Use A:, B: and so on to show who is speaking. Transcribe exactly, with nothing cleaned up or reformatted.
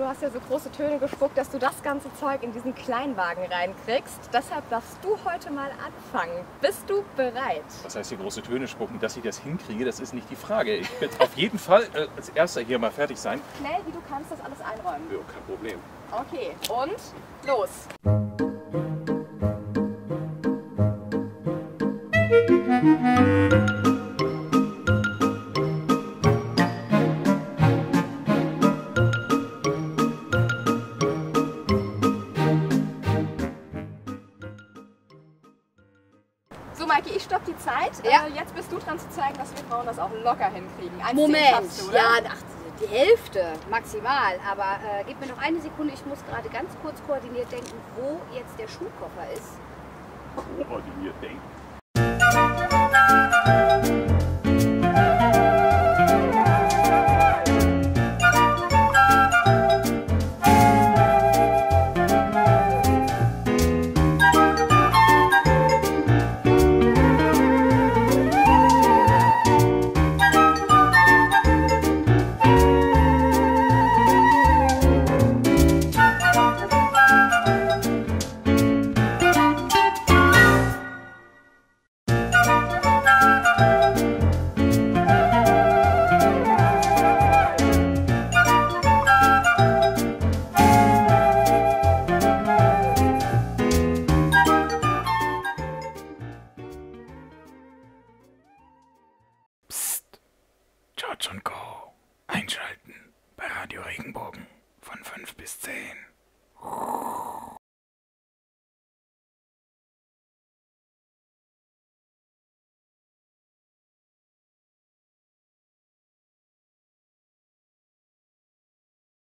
A: du hast ja so große Töne gespuckt, dass du das ganze Zeug in diesen Kleinwagen reinkriegst. Deshalb darfst du heute mal anfangen. Bist du bereit?
B: Was heißt hier große Töne spucken? Dass ich das hinkriege, das ist nicht die Frage. Ich will auf jeden Fall äh, als Erster hier mal fertig sein.
A: Schnell, wie du kannst, das alles einräumen.
B: Ja, kein Problem.
A: Okay, und los. So, Maike, ich stopp die Zeit.
C: Ja.
A: Äh, jetzt bist du dran zu zeigen, dass wir Frauen das auch locker hinkriegen. Eins, zehn
C: Moment,
A: schaffst du, oder?
C: ja, ach, die Hälfte maximal. Aber äh, gib mir noch eine Sekunde, ich muss gerade ganz kurz koordiniert denken, wo jetzt der Schuhkoffer ist.
B: Koordiniert denken.
D: George und Co. Einschalten bei Radio Regenbogen von fünf bis zehn.